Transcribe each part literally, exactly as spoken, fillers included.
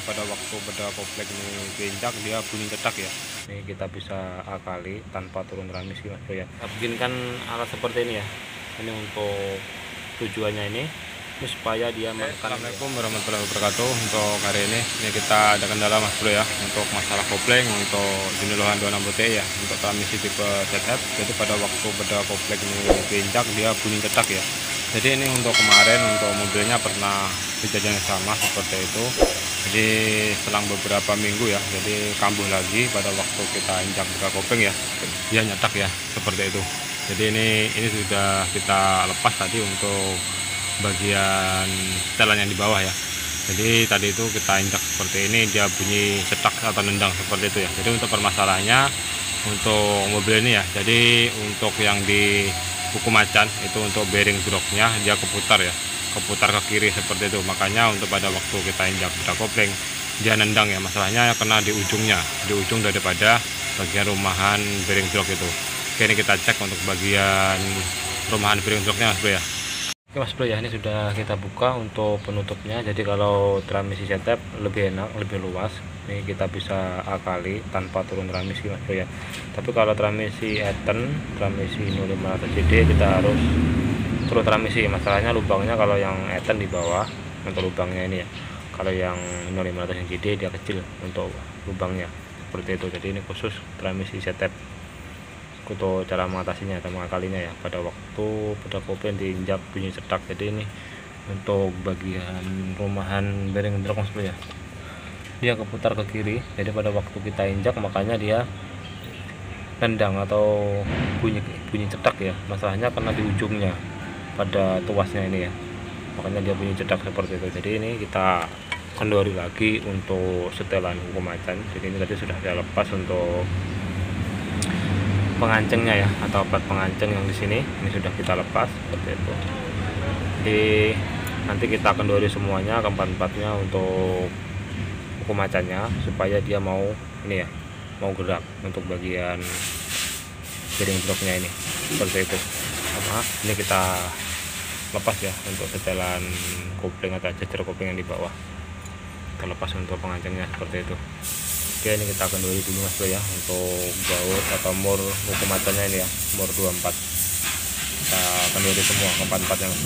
pada waktu beda koplek ini diinjak dia bunyi cetak ya. Ini kita bisa akali tanpa turun transmisi mas bro ya. Kita bikinkan alat seperti ini ya. Ini untuk tujuannya ini, ini supaya dia menekan. Assalamualaikum warahmatullahi wabarakatuh. Untuk hari ini ini kita ada kendala mas bro ya untuk masalah kopleng untuk jenis lohan dua puluh enam T ya, untuk transmisi tipe Z F. Jadi pada waktu beda koplek ini diinjak dia bunyi cetak ya. Jadi ini untuk kemarin untuk mobilnya pernah kejadian yang sama seperti itu. Jadi selang beberapa minggu ya, jadi kambuh lagi pada waktu kita injak beda kopling ya, dia nyetak ya seperti itu. Jadi ini ini sudah kita lepas tadi untuk bagian setelan yang di bawah ya. Jadi tadi itu kita injak seperti ini, dia bunyi cetak atau nendang seperti itu ya. Jadi untuk permasalahannya untuk mobil ini ya, jadi untuk yang di buku macan itu untuk bearing broknya dia keputar ya, keputar ke kiri seperti itu. Makanya untuk pada waktu kita injak beda kopling dia nendang ya, masalahnya kena di ujungnya, di ujung daripada bagian rumahan bearing brok itu. Oke, ini kita cek untuk bagian rumahan bearing broknya mas bro ya. Oke mas bro ya, ini sudah kita buka untuk penutupnya. Jadi kalau transmisi Z F lebih enak, lebih luas. Ini kita bisa akali tanpa turun transmisi mas bro ya. Tapi kalau transmisi Etten, transmisi nol lima ratus C D kita harus turun transmisi. Masalahnya lubangnya kalau yang Etten di bawah untuk lubangnya ini ya. Kalau yang nol lima ratus C D dia kecil untuk lubangnya seperti itu. Jadi ini khusus transmisi Z F. Untuk cara mengatasinya atau mengakalinya ya, pada waktu pada kopling diinjak bunyi cetak. Jadi ini untuk bagian rumahan bearing brok mas bro ya, dia keputar ke kiri. Jadi pada waktu kita injak makanya dia nendang atau bunyi bunyi cetak ya. Masalahnya karena di ujungnya pada tuasnya ini ya, makanya dia bunyi cetak seperti itu. Jadi ini kita kendori lagi untuk setelan buku macan. Jadi ini tadi sudah saya lepas untuk pengancengnya ya, atau plat penganceng yang di sini ini sudah kita lepas seperti itu. Jadi nanti kita kendori semuanya keempat-empatnya untuk buku macannya supaya dia mau ini ya, mau gerak untuk bagian bearing broknya ini seperti itu. Sama ini kita lepas ya untuk setelan kopling atau jejer kopling yang di bawah, kita lepas untuk pengancengnya seperti itu. Oke, ini kita kendori dulu mas bro ya untuk baut atau mur buku macannya ini ya, mur dua puluh empat kita kendori semua keempat-empatnya mas bro.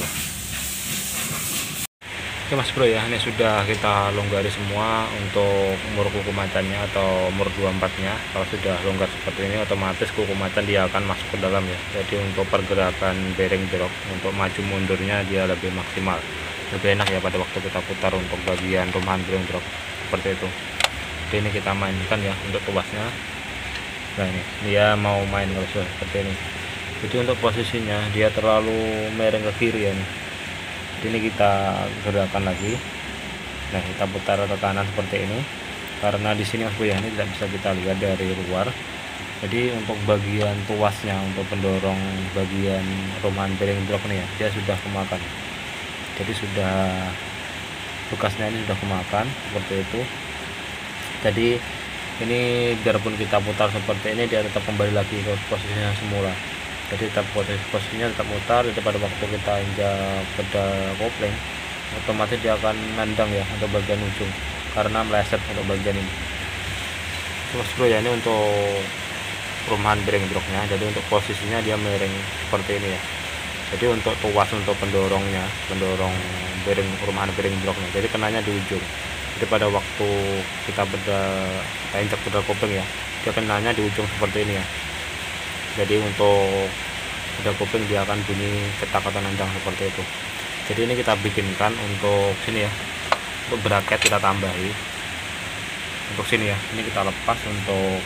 Oke mas bro ya, ini sudah kita longgari semua untuk mur kuku macannya atau mur dua puluh empat nya. Kalau sudah longgar seperti ini otomatis kuku macan dia akan masuk ke dalam ya. Jadi untuk pergerakan bearing brok untuk maju mundurnya dia lebih maksimal, lebih enak ya pada waktu kita putar untuk bagian rumahan bearing brok seperti itu. Jadi ini kita mainkan ya untuk tuasnya. Nah ini dia mau main kalau sudah seperti ini. Jadi untuk posisinya dia terlalu miring ke kiri ya nih. Jadi ini kita gerakan lagi. Nah kita putar ke kanan seperti ini. Karena di sini mas bro ya, ini tidak bisa kita lihat dari luar. Jadi untuk bagian tuasnya untuk pendorong bagian rumahan bearing brok nih ya, dia sudah kemakan. Jadi sudah bekasnya ini sudah kemakan seperti itu. Jadi ini biarpun kita putar seperti ini dia tetap kembali lagi ke posisinya semula. Jadi tetap posisi posisinya tetap mutar. Jadi pada waktu kita injak beda kopling otomatis dia akan nendang ya untuk bagian ujung karena meleset untuk bagian ini. Terus bro ya, ini untuk rumahan bearing broknya. Jadi untuk posisinya dia miring seperti ini ya. Jadi untuk tuas untuk pendorongnya, pendorong bearing rumahan bearing broknya, jadi kenanya di ujung. Jadi pada waktu kita beda kita injak beda kopling ya, dia kenanya di ujung seperti ini ya. Jadi untuk beda kopling dia akan bunyi cetak atau nendang seperti itu. Jadi ini kita bikinkan untuk sini ya, untuk bracket kita tambahi untuk sini ya. Ini kita lepas untuk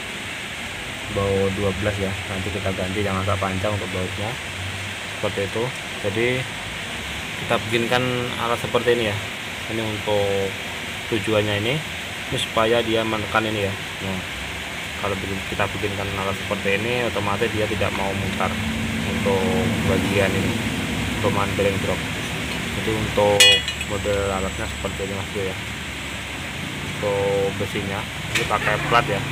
baut dua belas ya, nanti kita ganti yang agak panjang untuk bautnya seperti itu. Jadi kita bikinkan alat seperti ini ya. Ini untuk tujuannya ini, ini supaya dia menekan ini ya. Nah, kalau kita bikinkan alat seperti ini otomatis dia tidak mau mutar untuk bagian ini rumahan bearing brok. Jadi untuk model alatnya seperti ini mas bro ya. Untuk besinya ini pakai plat ya.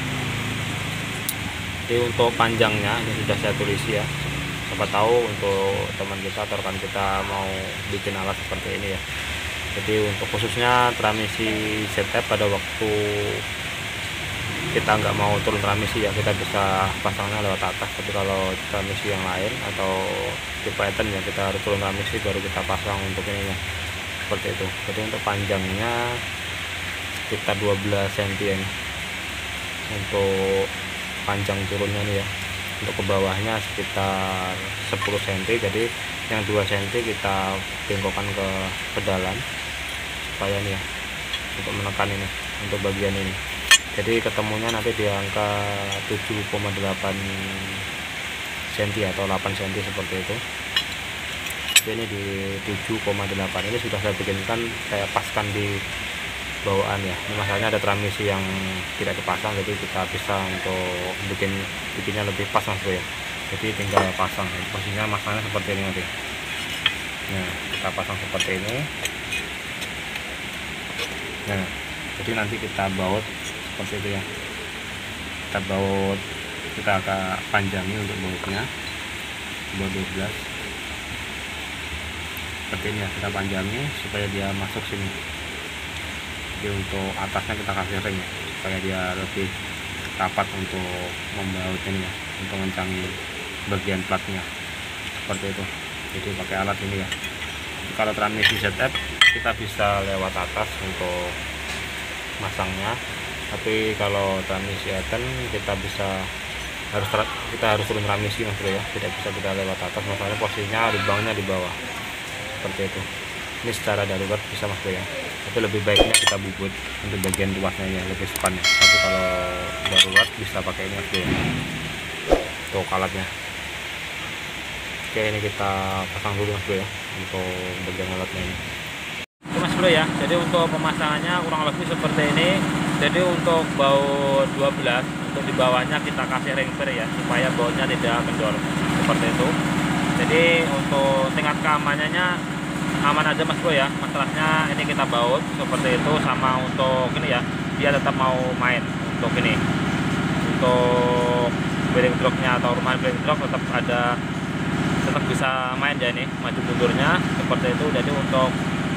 Jadi untuk panjangnya ini sudah saya tulis ya, siapa tahu untuk teman kita atau rekan kita mau bikin alat seperti ini ya. Jadi untuk khususnya transmisi Z F pada waktu kita nggak mau turun transmisi ya, kita bisa pasangnya lewat atas. Tapi kalau transmisi yang lain atau tipe Etten ya, kita harus turun transmisi baru kita pasang untuk ininya, seperti itu. Jadi untuk panjangnya sekitar dua belas sentimeter ini untuk panjang turunnya nih ya. Untuk ke bawahnya sekitar sepuluh sentimeter, jadi yang dua sentimeter kita bengkokkan ke ke dalam supaya nih ya, untuk menekan ini untuk bagian ini. Jadi ketemunya nanti di angka tujuh koma delapan sentimeter atau delapan sentimeter seperti itu. Jadi ini di tujuh koma delapan, ini sudah saya bikinkan, saya paskan di bawaan ya. Ini masalahnya ada transmisi yang tidak dipasang, jadi kita bisa untuk bikin bikinnya lebih pas mas bro ya. Jadi tinggal pasang, posisinya masangnya seperti ini nanti. Nah, kita pasang seperti ini. Nah, jadi nanti kita baut seperti itu ya, kita baut, kita agak panjangi untuk bautnya, baut dua belas seperti ini ya, kita panjangi supaya dia masuk sini. Jadi untuk atasnya kita kasih ring ya, supaya dia lebih rapat untuk membaut ini ya, untuk mencangi bagian platnya seperti itu. Jadi pakai alat ini ya. Kalau transmisi Z F kita bisa lewat atas untuk masangnya, tapi kalau transmisi Etten kita bisa harus kita harus turun transmisi mas bro ya, tidak bisa kita lewat atas, masalahnya posisinya lubangnya di bawah seperti itu. Ini secara darurat bisa mas bro ya, tapi lebih baiknya kita bubut untuk bagian luasnya ya, lebih span ya. Tapi kalau darurat bisa pakai ini mas bro ya, untuk alatnya. Oke, ini kita pasang dulu mas bro ya untuk bagian alatnya ini. Oke mas bro ya, jadi untuk pemasangannya kurang lebih seperti ini. Jadi untuk baut dua belas, untuk di bawahnya kita kasih ring per ya, supaya bautnya tidak kendor seperti itu. Jadi untuk tingkat keamanannya aman aja mas bro ya, masalahnya ini kita baut seperti itu. Sama untuk ini ya, dia tetap mau main untuk ini, untuk bearing truknya atau rumah bearing truk tetap ada, tetap bisa main ya ini maju mundurnya seperti itu. Jadi untuk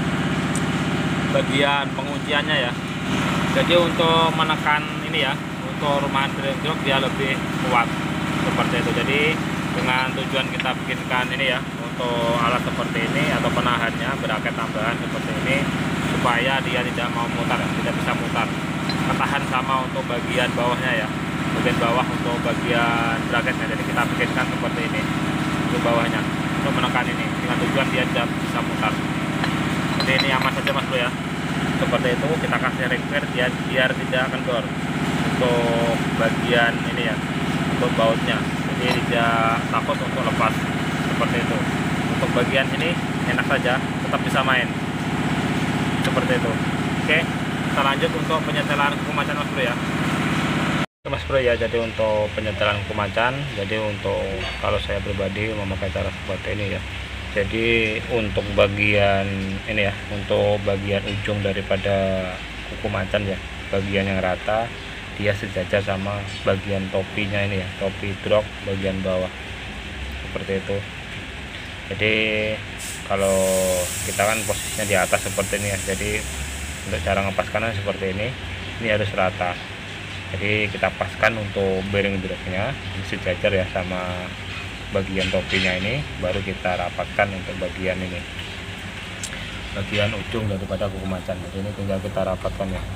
bagian pengunciannya ya, jadi untuk menekan ini ya, untuk rumahan bearing truk dia lebih kuat seperti itu. Jadi dengan tujuan kita bikinkan ini ya, untuk alat seperti ini atau penahannya braket tambahan seperti ini, supaya dia tidak mau mutar, tidak bisa mutar, ketahan. Sama untuk bagian bawahnya ya, bagian bawah untuk bagian braketnya, jadi kita bikinkan seperti ini untuk bawahnya, untuk menekan ini dengan tujuan dia tidak bisa mutar. Jadi ini aman saja mas bro ya, seperti itu. Kita kasih ring per dia biar tidak kendor untuk bagian ini ya, untuk bautnya, jadi tidak takut untuk lepas seperti itu. Untuk bagian ini enak saja, tetap bisa main seperti itu. Oke, kita lanjut untuk penyetelan kuku macan mas bro ya. Oke mas bro ya, jadi untuk penyetelan kuku macan, jadi untuk kalau saya pribadi memakai cara seperti ini ya. Jadi untuk bagian ini ya, untuk bagian ujung daripada kuku macan ya, bagian yang rata dia sejajar sama bagian topinya ini ya, topi truk bagian bawah seperti itu. Jadi kalau kita kan posisinya di atas seperti ini ya, jadi untuk cara ngepaskannya seperti ini, ini harus rata. Jadi kita paskan untuk bearing truknya sejajar ya sama bagian topinya ini, baru kita rapatkan untuk bagian ini, bagian ujung daripada kuku macan. Jadi ini tinggal kita rapatkan ya,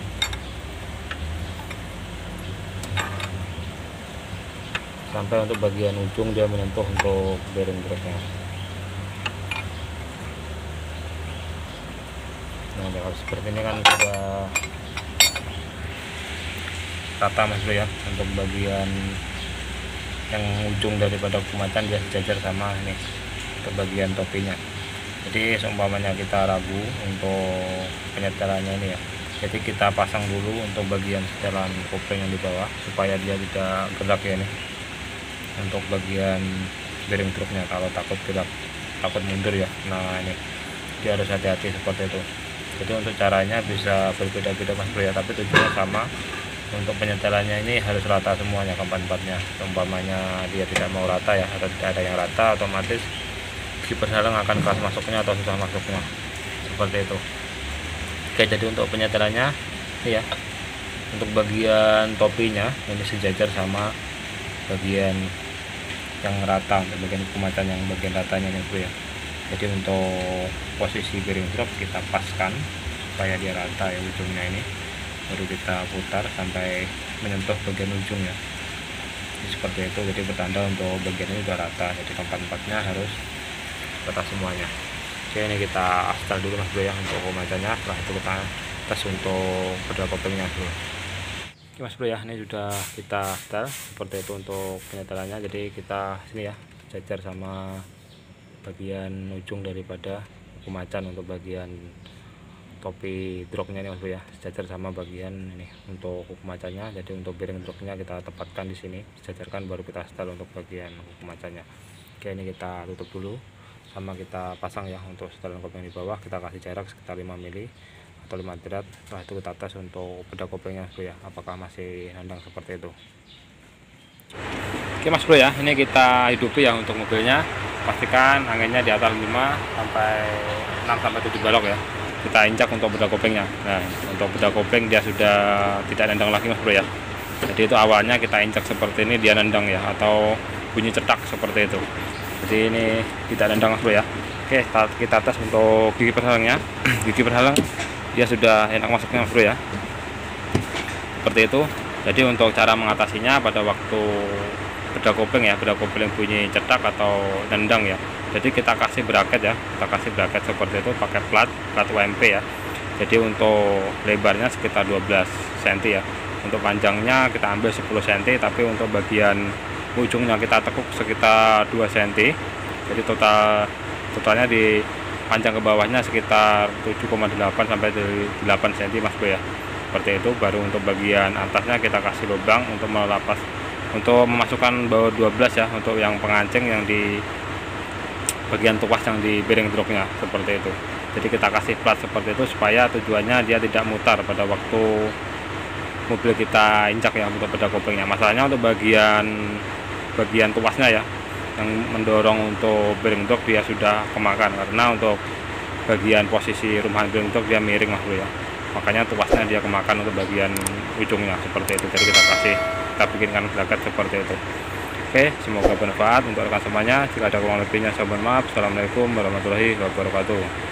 sampai untuk bagian ujung dia menyentuh untuk bearing truknya. Nah kalau seperti ini kan sudah rata mas bro ya, untuk bagian yang ujung daripada kuku macan dia sejajar sama ini untuk bagian topinya. Jadi seumpamanya kita ragu untuk penyetelannya ini ya, jadi kita pasang dulu untuk bagian setelan kopling yang di bawah supaya dia tidak gerak ya, ini untuk bagian bearing truknya, kalau takut gerak, takut mundur ya. Nah ini dia harus hati-hati seperti itu. Jadi untuk caranya bisa berbeda-beda mas bro ya, tapi tujuannya sama. Untuk penyetelannya ini harus rata semuanya keempat-empatnya. Umpamanya dia tidak mau rata ya, atau tidak ada yang rata, otomatis si persalang akan keras masuknya atau susah masuknya seperti itu. Oke, jadi untuk penyetelannya ini ya, untuk bagian topinya ini sejajar sama bagian yang rata, untuk bagian kumatan yang bagian ratanya nih bro ya. Jadi untuk posisi bearing drop kita paskan supaya dia rata ya ujungnya ini, baru kita putar sampai menyentuh bagian ujungnya. Jadi seperti itu, jadi bertanda untuk bagian ini sudah rata, jadi tempat-tempatnya harus rata semuanya. Oke, ini kita astal dulu mas bro ya untuk kumatannya, setelah itu kita tes untuk pedal kopelingnya bro. Oke mas bro ya, ini sudah kita astal seperti itu untuk penyetelannya. Jadi kita sini ya sejajar sama bagian ujung daripada kumacan untuk bagian topi drognya ini mas bro ya, sejajar sama bagian ini untuk kumacannya. Jadi untuk bearing drognya kita tepatkan di sini, sejajarkan, baru kita setel untuk bagian kumacannya. Oke, ini kita tutup dulu sama kita pasang ya. Untuk setelan kopling di bawah kita kasih jarak sekitar lima mili atau lima derajat. Setelah itu kita tes untuk beda koplingnya mas bro ya, apakah masih nandang seperti itu. Oke mas bro ya, ini kita hidupi ya untuk mobilnya. Pastikan anginnya di atas lima sampai enam sampai tujuh balok ya. Kita injak untuk beda koplingnya. Nah, untuk beda kopling dia sudah tidak nendang lagi mas bro ya. Jadi itu awalnya kita injak seperti ini dia nendang ya, atau bunyi cetak seperti itu. Jadi ini tidak nendang mas bro ya. Oke, kita tes untuk gigi perhalangnya. Gigi perhalang dia sudah enak masuknya mas bro ya, seperti itu. Jadi untuk cara mengatasinya pada waktu beda kopling ya, beda kopling bunyi cetak atau nendang ya, jadi kita kasih bracket ya, kita kasih bracket seperti itu pakai plat plat U M P ya. Jadi untuk lebarnya sekitar dua belas sentimeter ya, untuk panjangnya kita ambil sepuluh sentimeter, tapi untuk bagian ujungnya kita tekuk sekitar dua sentimeter. Jadi total totalnya di panjang ke bawahnya sekitar tujuh koma delapan sampai delapan sentimeter mas bro ya, seperti itu. Baru untuk bagian atasnya kita kasih lubang untuk melepas, untuk memasukkan bawah dua belas ya, untuk yang pengancing yang di bagian tuas yang di bearing drognya seperti itu. Jadi kita kasih plat seperti itu supaya tujuannya dia tidak mutar pada waktu mobil kita injak ya untuk beda koplingnya. Masalahnya untuk bagian bagian tuasnya ya, yang mendorong untuk bearing drop dia sudah kemakan, karena untuk bagian posisi rumahan bearing drop dia miring mas bro ya, makanya tuasnya dia kemakan untuk bagian ujungnya seperti itu. Jadi kita kasih, kita bikinkan bracket seperti itu. Oke, semoga bermanfaat untuk rekan semuanya. Jika ada kurang lebihnya saya mohon maaf. Assalamualaikum warahmatullahi wabarakatuh.